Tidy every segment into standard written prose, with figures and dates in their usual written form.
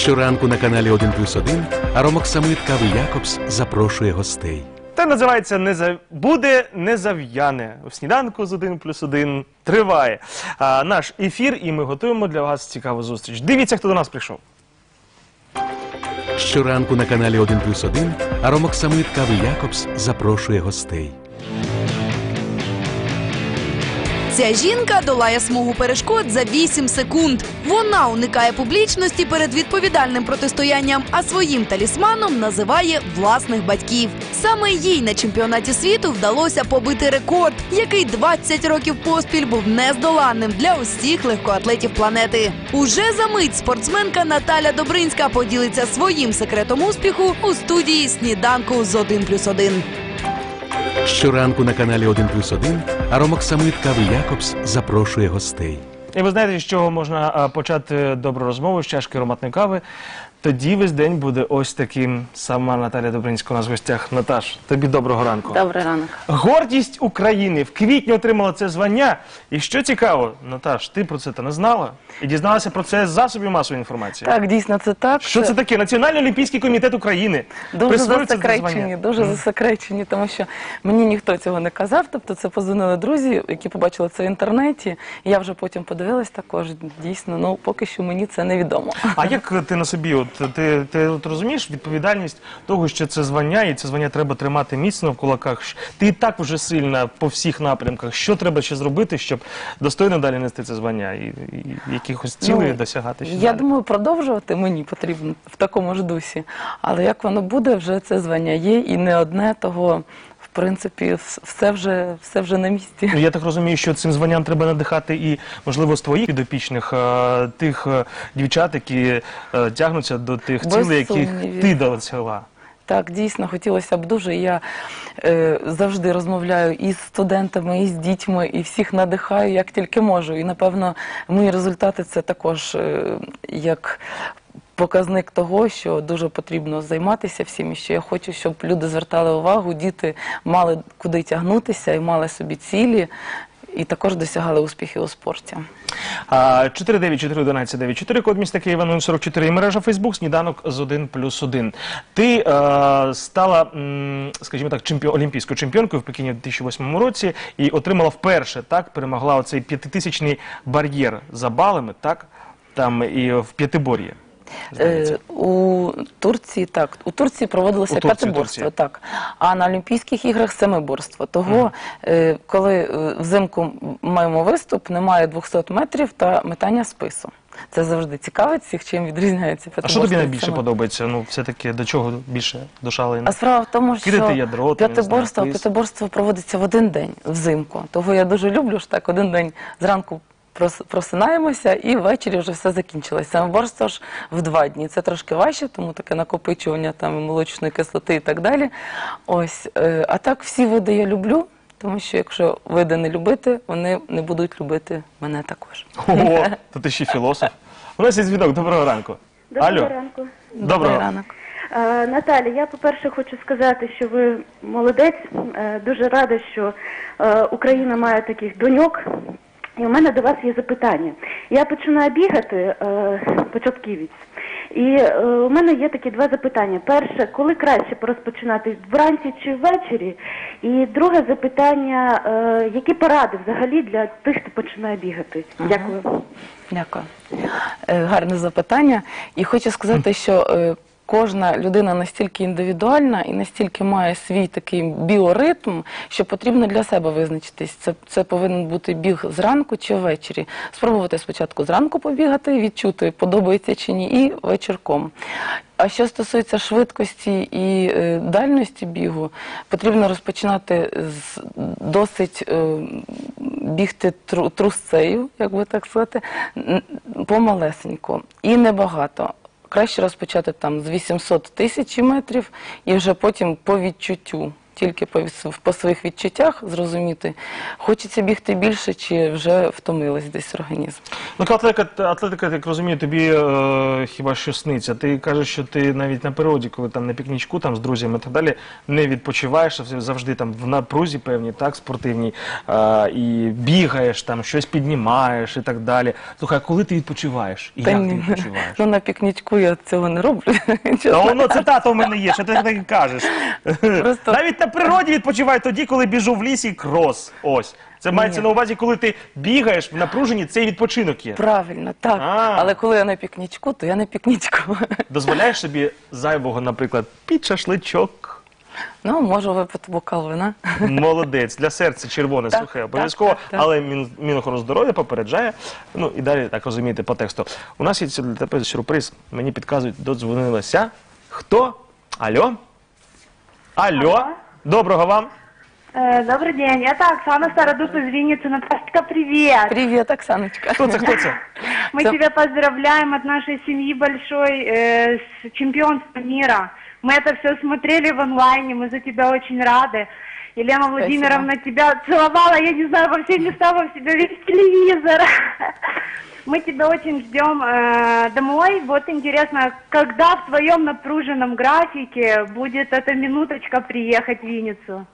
Щоранку на каналі 1+1 Аромоксамит Кави Якобс запрошує гостей. Це називається «Буде не зав'яне». У сніданку з 1+1 триває наш ефір, і ми готуємо для вас цікаву зустріч. Дивіться, хто до нас прийшов. Щоранку на каналі 1+1 Аромоксамит Кави Якобс запрошує гостей. Ця жінка долає смугу перешкод за 8 секунд. Вона уникає публічності перед відповідальним протистоянням, а своїм талісманом називає власних батьків. Саме їй на чемпіонаті світу вдалося побити рекорд, який 20 років поспіль був нездоланним для усіх легкоатлетів планети. Уже за мить спортсменка Наталя Добринська поділиться своїм секретом успіху у студії «Сніданку з 1+1». Щоранку на каналі 1+1 Аромоксамит Кави Якобс запрошує гостей. І ви знаєте, з чого можна почати добру розмову, з чашки ароматної кави? Тоді весь день буде ось таким. Сама Наталя Добринська у нас в гостях. Наташ, тобі доброго ранку. Добрий ранок. Гордість України. В квітні отримала це звання. І що цікаво, Наташ, ти про це не знала? І дізналася про це з засобів масової інформації? Так, дійсно, це так. Що це таке? Національний олімпійський комітет України. Дуже засекречені, тому що мені ніхто цього не казав. Тобто це позвонили друзі, які побачили це в інтернеті. І я вже потім подивилась також. Дійсно, ну поки що мені це невідомо. А як ти на собі, ти розумієш відповідальність того, що це звання, і це звання треба тримати міцно в кулаках? Ти і так вже сильна по всіх напрямках. Що треба ще зробити, щоб достойно далі нести це звання і якихось цілей досягати? Я думаю, продовжувати мені потрібно в такому ж дусі. Але як воно буде, вже це звання є і не одне, того... В принципі, все вже на місці. Я так розумію, що цим званням треба надихати і, можливо, з твоїх підопічних, тих дівчат, які тягнуться до тих цілей, яких ти досягла. Так, дійсно, хотілося б дуже. Я завжди розмовляю і з студентами, і з дітьми, і всіх надихаю, як тільки можу. І, напевно, мої результати – це також як показник того, що дуже потрібно займатися всім, і що я хочу, щоб люди звертали увагу, діти мали куди тягнутися і мали собі цілі, і також досягали успіхів у спорті. 494-1194, код міста Києва 044 і мережа Фейсбук «Сніданок з 1+1». Ти стала, скажімо так, олімпійською чемпіонкою в Пекіні у 2008 році і отримала вперше, так, перемогла оцей 5000-ний бар'єр за балами, так, там і в п'ятибор'ї. У Турції, так. У Турції проводилося п'ятиборство, так. А на Олімпійських іграх семиборство. Того, коли взимку маємо виступ, немає 200 метрів та метання спису. Це завжди цікавить всіх, чим відрізняється п'ятиборство. А що тобі найбільше подобається? Ну, все-таки до чого більше душа лине? А справа в тому, що п'ятиборство проводиться в один день, взимку. Того я дуже люблю, що так, один день зранку просинаємося і ввечері вже все закінчилося. Семиборство ж в 2 дні. Це трошки важче, тому таке накопичування там молочної кислоти і так далі. Ось. А так всі види я люблю, тому що якщо види не любити, вони не будуть любити мене також. Ого, то ти ще філософ. У нас є дзвінок. Доброго ранку. Доброго ранку. Доброго ранку. Наталя, я, по-перше, хочу сказати, що ви молодець. Дуже рада, що Україна має таких доньок. І у мене до вас є запитання. Я починаю бігати, початківець, і у мене є такі 2 запитання. Перше, коли краще розпочинати, вранці чи ввечері? І друге запитання, які поради взагалі для тих, хто починає бігати? Дякую. Дякую. Гарне запитання. І хочу сказати, що кожна людина настільки індивідуальна і настільки має свій такий біоритм, що потрібно для себе визначитись. Це повинен бути біг зранку чи ввечері. Спробувати спочатку зранку побігати, відчути, подобається чи ні, і вечірком. А що стосується швидкості і дальності бігу, потрібно розпочинати з досить бігти трусцею, як би так сказати, помалесенько і небагато. Краще розпочати там з 800 тисяч метрів і вже потім по відчуттю тільки по своїх відчуттях зрозуміти, хочеться бігти більше, чи вже втомилась десь організм. Ну, атлетика, як розумію, тобі хіба що сниться. Ти кажеш, що ти навіть на природі, коли там на пікнічку там з друзями і так далі, не відпочиваєш, а завжди там в напрузі певній, так, спортивній, і бігаєш, там щось піднімаєш і так далі. Слухай, а коли ти відпочиваєш? І як ти відпочиваєш? Ну, на пікнічку я цього не роблю. Та воно цитата у мене є, що ти так і кажеш. Навіть на природі відпочиваю тоді, коли біжу в лісі, крос. Ось. Це мається на увазі, коли ти бігаєш в напруженні, цей відпочинок є. Правильно, так. Але коли я на пікнічку, то я на пікнічку. Дозволяєш собі зайвого, наприклад, під шашличок? Ну, можу випити бокал вина. Молодець. Для серця червоне, Так, сухе, обов'язково. так. Але Мінохорони здоров'я попереджає. Ну, і далі, так розумієте, по тексту. У нас є для тебе сюрприз. Мені підказують, додзвонилася. Хто? Алло? Алло? Доброго вам. Добрый день, это Оксана Стародуб из Винницы. Наташечка, привет! Привіт, Оксаночка. Хто це, хто це? Мы тебя поздравляем от нашей семьи большой с чемпионством мира. Мы это все смотрели в онлайне, мы за тебя очень рады. Елена Владимировна тебя целовала, я не знаю, во все места, во себя весь телевизор. Мы тебя очень ждем домой. Вот интересно, когда в твоем напруженном графике будет эта минуточка приехать в Винницу?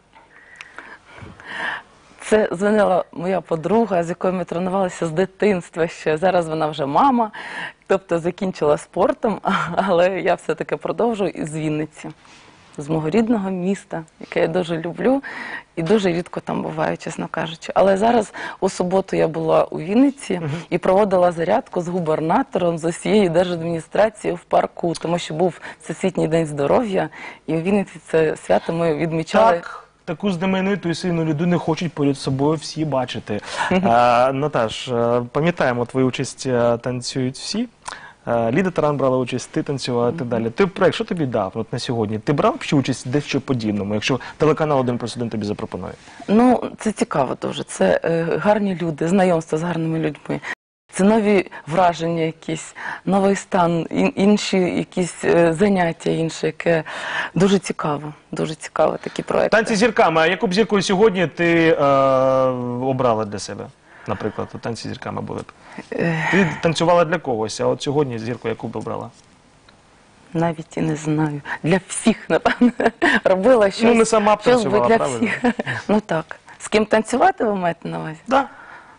Це дзвонила моя подруга, з якою ми тренувалися з дитинства ще. Зараз вона вже мама, тобто закінчила спортом, але я все-таки продовжую із Вінниці, з мого рідного міста, яке я дуже люблю і дуже рідко там буваю, чесно кажучи. Але зараз у суботу я була у Вінниці і проводила зарядку з губернатором, з усією держадміністрацією в парку, тому що був Всесвітній день здоров'я, і у Вінниці це свято ми відмічали. Так. Таку знамениту і сильну людину хочуть поряд з собою всі бачити. Наташ, пам'ятаємо твою участь «Танцюють всі». Ліда Таран брала участь, ти танцювала і так далі. Ти проект, що тобі дав от на сьогодні? Ти брав ще участь в дещо подібному, якщо телеканал 1+1 тобі запропонує? Ну, це цікаво дуже. Це гарні люди, знайомство з гарними людьми. Це нові враження якісь, новий стан, інші якісь заняття інші, яке дуже цікаво такі проекти. Танці з зірками. А яку б зіркою сьогодні ти обрала для себе? Наприклад, у танці з зірками були б. Ти танцювала для когось, а от сьогодні зірку яку б обрала? Навіть і не знаю. Для всіх, напевно, робила щось. Ну, не сама б щось танцювала, для правильно? всіх. Ну так. З ким танцювати ви маєте на увазі? Так.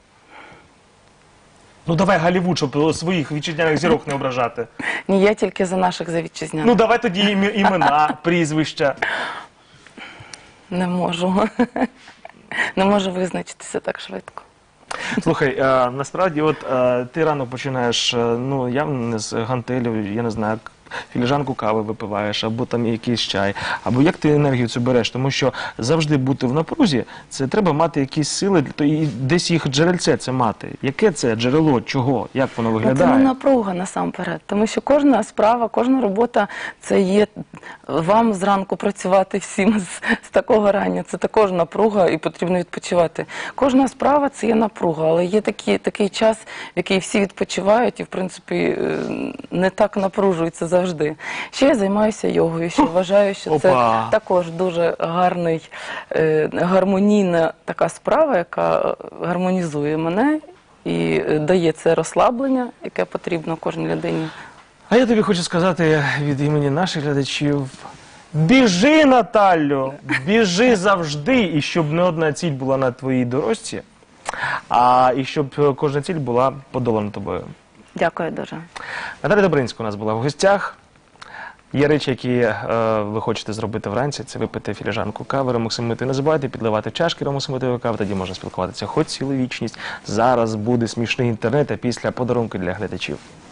Ну давай Голлівуд, щоб своїх вітчизняних зірок не ображати. Ні, я тільки за наших, за вітчизняних. Ну давай тоді імена, прізвища. Не можу. Не можу визначитися так швидко. Слухай, насправді, от ти рано починаєш, ну, явно не з гантелів, я не знаю, філіжанку кави випиваєш, або там якийсь чай, або як ти енергію цю береш, тому що завжди бути в напрузі, це треба мати якісь сили, і десь їх джерельце це мати. Яке це джерело, чого, як воно виглядає? Це не напруга насамперед, тому що кожна справа, кожна робота, це є вам зранку працювати всім з такого рання, це також напруга і потрібно відпочивати. Кожна справа це є напруга, але є такий час, в який всі відпочивають і, в принципі, не так напружуються завжди. Ще я займаюся йогою, що вважаю, що це також дуже гармонійна така справа, яка гармонізує мене і дає це розслаблення, яке потрібно кожній людині. А я тобі хочу сказати від імені наших глядачів: біжи, Наталю, біжи завжди, і щоб не одна ціль була на твоїй дорожці, а і щоб кожна ціль була подолана тобою. Дякую дуже. Наталя Добринська у нас була в гостях. Є речі, які ви хочете зробити вранці, це випити філіжанку кави, ромоксамити. Не забувайте підливати чашки ромоксамитової кави, тоді можна спілкуватися хоч цілу вічність. Зараз буде смішний інтернет, а після подарунки для глядачів.